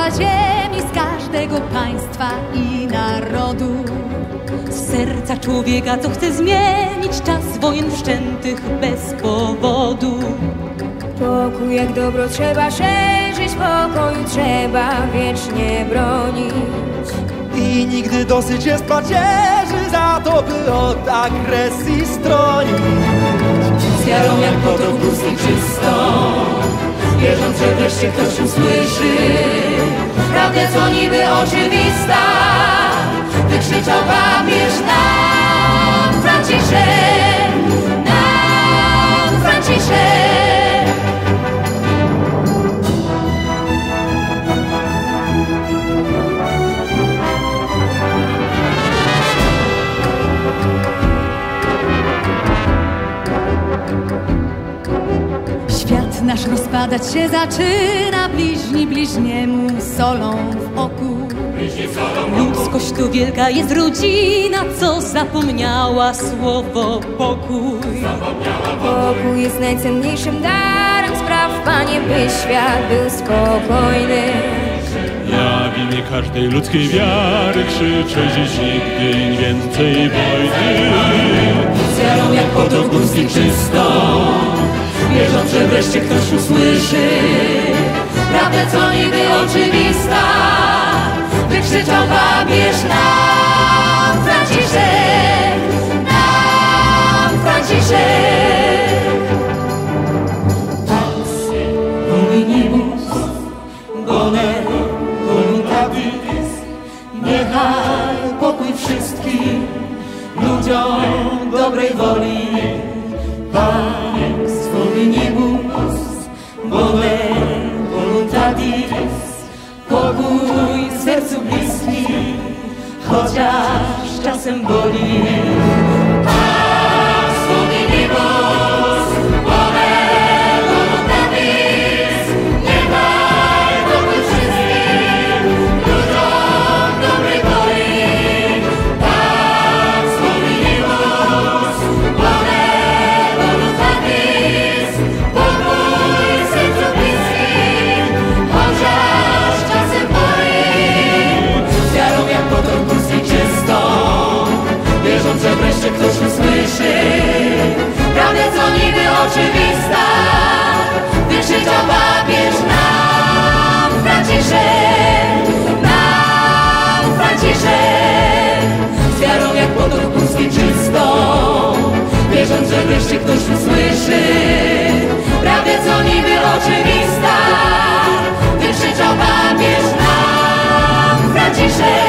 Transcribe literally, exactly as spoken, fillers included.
cała ziemi, z każdego państwa i narodu. Z serca człowieka, co chce zmienić czas wojen wszczętych bez powodu. Pokój jak dobro trzeba szerzyć, pokoju trzeba wiecznie bronić. I nigdy dosyć jest pacierzy za to, by od agresji stronić. Z wiarą jak potok górski czystą, wierząc, że wreszcie ktoś usłyszy prawdę, co niby oczywista, wykrzyczał papież nam, Franciszek, nam, Franciszek. Świat nasz rozpadać się zaczyna, bliźni bliźniemu solą w oku. Ludzkość to wielka jest rodzina, co zapomniała słowo pokój. Pokój jest najcenniejszym darem, spraw, Panie, by świat był spokojny. Ja w imię każdej ludzkiej wiary krzyczę dziś nigdy więcej wojny. Z wiarą jak potok górski czystą, wierząc, że wreszcie ktoś usłyszy prawdę, co niby oczywista, wykrzyczał papież nam, Franciszek, nam, Franciszek. Pax hominibus bone voluntatis. Niechaj pokój wszystkim ludziom dobrej woli. Pax hominibus bone voluntatis. Pokój w sercu bliski, chociaż czasem boli. Pax hominibus bone voluntatis. Niechaj pokój wszystkim ludziom dobrej woli. Pax hominibus bone voluntatis. Pokój w sercu bliskim, chociaż czasem boli. Z wiarą jak potok górski czystą, wierząc, że wreszcie ktoś usłyszy prawdę, co niby oczywista, wykrzyczał papież nam, Franciszek, nam, Franciszek. Z wiarą jak potok górski czystą, wierząc, że wreszcie ktoś usłyszy prawdę, co niby oczywista, wykrzyczał papież nam, Franciszek.